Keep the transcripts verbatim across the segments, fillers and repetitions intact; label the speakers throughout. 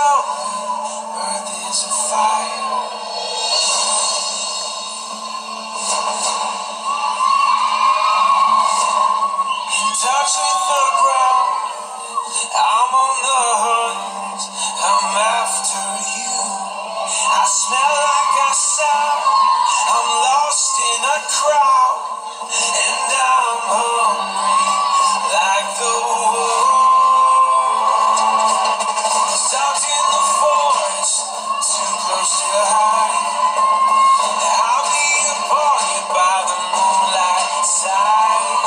Speaker 1: out. Earth is a fire. In touch with the ground. I'm on the hunt. I'm after you. I smell like I sound. I'm lost in a crowd. And I'm hungry like the wolf. Stopped in the forest, too close to hide. I'll be upon you by the moonlight side.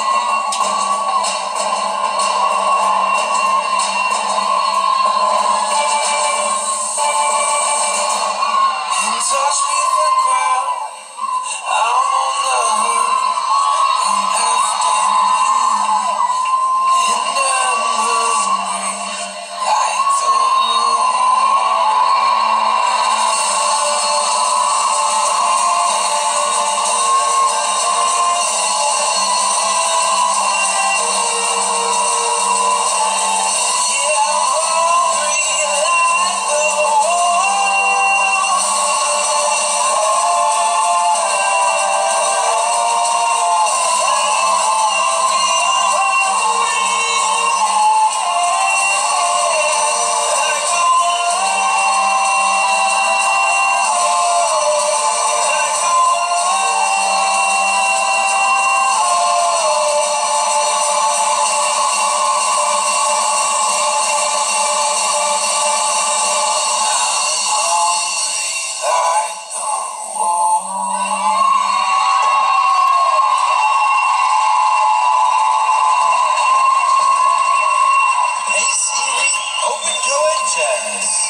Speaker 1: In touch with the ground, I'm on the hunt. I'm after you, and I'm hungry like the wolf. Yeah, I'm hungry like the wolf. Hey Siri, open Coed Jazz.